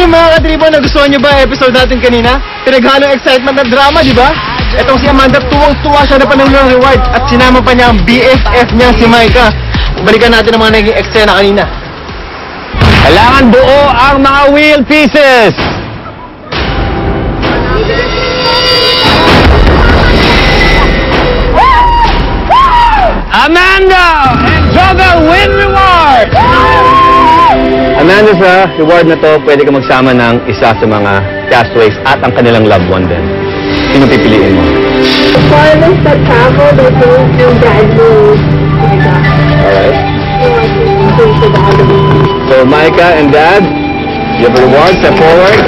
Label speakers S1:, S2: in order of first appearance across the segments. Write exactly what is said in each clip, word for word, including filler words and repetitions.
S1: Ano mga katribo, nagustuhan nyo ba episode natin kanina? Pinaghalong excitement at drama, di ba? Etong si Amanda, tuwang-tuwa siya na panahon ng reward at sinama pa niya ang B F F niya si Micah. Balikan natin ang mga naging eksena kanina.
S2: Kailangan buo ang mga wheel pieces! Amanda and Jovel win reward! Amanda, sa reward na to, pwede ka magsama ng isa sa mga castaways at ang kanilang loved one din. Sino pipiliin mo?
S3: For the travel, they told your dad will.
S2: Alright. So, Micah and Dad, you have a reward. Step forward.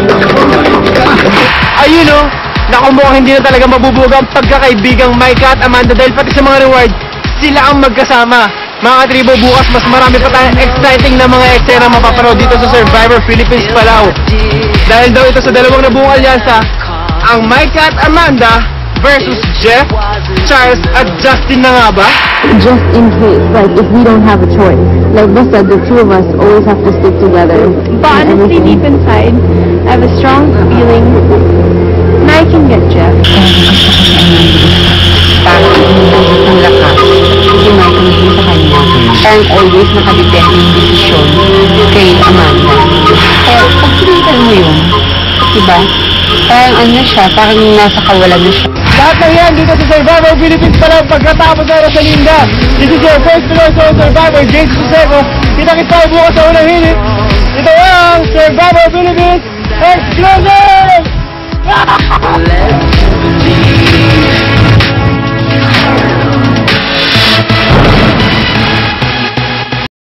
S1: Ayun o, nakumukhang hindi na talaga mabubuga ang pagkakaibigang Micah at Amanda dahil pati sa mga reward, sila ang magkasama. Mga katribo, bukas mas marami pa tayong exciting na mga eksena mapapanood dito sa Survivor Philippines Palau. Dahil daw ito sa dalawang nabuong alyansa, ang Micah at Amanda versus Jeff, Charles at Justin na nga ba?
S3: Just in case, like if we don't have a choice. Like we said, the two of us always have to stick together.
S4: But honestly, deep inside, I have a strong feeling na I can get Jeff.
S5: Parang hindi kong lakas. Hindi may tumigil sa kanya. Parang always nakadepende yung desisyon kay Amanda. Kaya pag sinitan mo yun, diba? Parang ano siya, parang nasa kawalan na siya.
S1: Lahat ng yan dito sa Survivor Philippines Palau pagkatapos na Rosalinda. This is your first Philippine Survivor, James Josego. Kita-kita bukas sa unang hilit. Ito ang Survivor Philippines Exclusive!